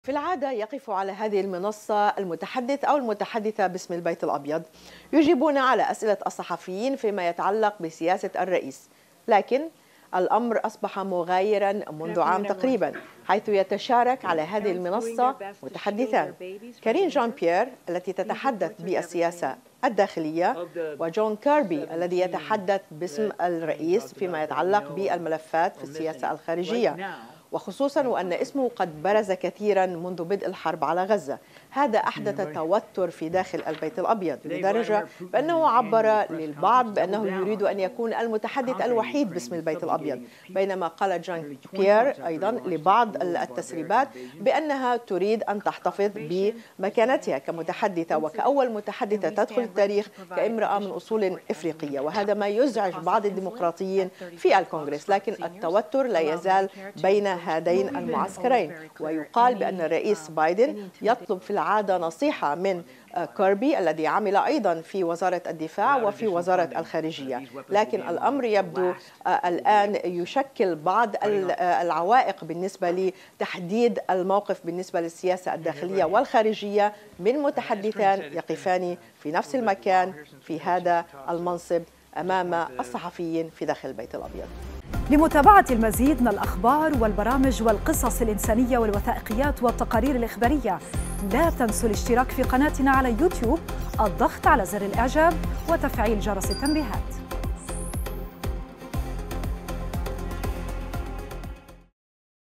في العادة يقف على هذه المنصة المتحدث أو المتحدثة باسم البيت الأبيض يجيبون على أسئلة الصحفيين فيما يتعلق بسياسة الرئيس، لكن الأمر أصبح مغايرا منذ عام تقريبا، حيث يتشارك على هذه المنصة متحدثان: كارين جان بيير التي تتحدث بالسياسة الداخلية، وجون كيربي الذي يتحدث باسم الرئيس فيما يتعلق بالملفات في السياسة الخارجية، وخصوصا وأن اسمه قد برز كثيرا منذ بدء الحرب على غزة. هذا أحدث توتر في داخل البيت الأبيض لدرجة بأنه عبر للبعض بأنه يريد أن يكون المتحدث الوحيد باسم البيت الأبيض، بينما قال جان بيير أيضا لبعض التسريبات بأنها تريد أن تحتفظ بمكانتها كمتحدثة وكأول متحدثة تدخل التاريخ كامرأة من أصول إفريقية، وهذا ما يزعج بعض الديمقراطيين في الكونغرس. لكن التوتر لا يزال بين هذين المعسكرين، ويقال بأن الرئيس بايدن يطلب في العادة نصيحة من كيربي الذي عمل أيضا في وزارة الدفاع وفي وزارة الخارجية، لكن الأمر يبدو الآن يشكل بعض العوائق بالنسبة لتحديد الموقف بالنسبة للسياسة الداخلية والخارجية من متحدثان يقفان في نفس المكان في هذا المنصب أمام الصحفيين في داخل البيت الأبيض. لمتابعة المزيد من الأخبار والبرامج والقصص الإنسانية والوثائقيات والتقارير الإخبارية، لا تنسوا الاشتراك في قناتنا على يوتيوب، الضغط على زر الإعجاب وتفعيل جرس التنبيهات.